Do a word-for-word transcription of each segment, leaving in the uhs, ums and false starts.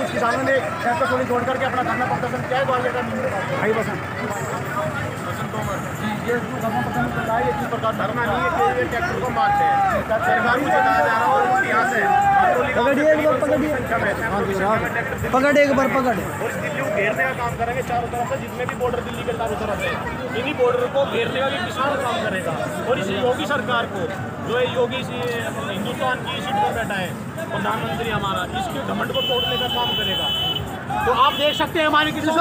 आज किसानों ने ट्रैक्टर ट्रॉली छोड़ करके अपना धरना प्रदर्शन किया है ग्वालियर का भाई बसंत ये धरना प्रदर्शन चल रहा है। ये किस प्रकार धरना नहीं है कि ये ट्रैक्टर को मारते हैं, सरकार को बताया जा रहा है और यहाँ से पकड़िए एक बार, पकड़िए पकड़ एक बार पकड़ और दिल्ली को घेरने का काम करेंगे चारों तरफ से, जितने भी बॉर्डर दिल्ली के चारों तरफ है इन्हीं बॉर्डर को घेरने का भी किसान काम करेगा। और इस योगी सरकार को जो है योगी हिंदुस्तान की सीट पर बैठा है प्रधानमंत्री हमारा, इसके घमंड को तोड़ने का काम करेगा। तो आप देख सकते हैं हमारे किसान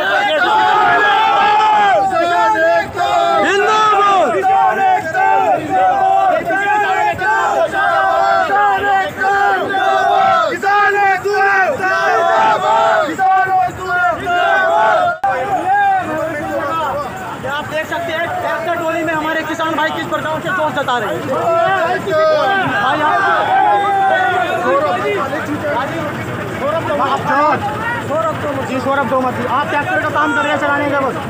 आप देख सकते हैं ट्रैक्टर टोली में हमारे किसान भाई किस प्रकार से जोर जता रहे हैं। जी सौरभ दो मत आप ट्रैक्टर का काम कर रहे हैं चलाने का बस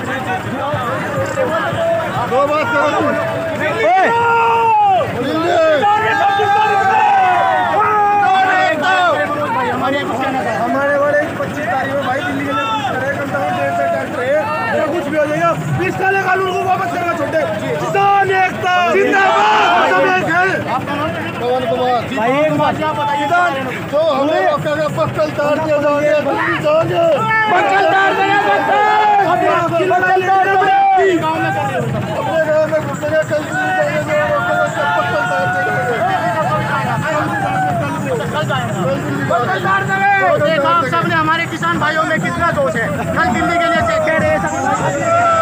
दो बात हमारे वाले पच्चीस तारीख में भाई दिल्ली के लिए कार्यकर्ता हूँ, डेढ़ सौ ट्रैक्टर है, कुछ भी हो जाएगा, इस काले कानून को वापस करना छोटे। किसान एकता जिंदाबाद। पवन कुमार भाई एक बात आप बताइए जो हमें पक्कल तार दिया जाएगा, दिल्ली जाओगे पक्कल तार अपने गाँव में घुसेगा, कल दिल्ली जाएंगे पक्कल तार देखा आप सबने हमारे किसान भाइयों में कितना जोश है। कल दिल्ली के लिए कह रहे हैं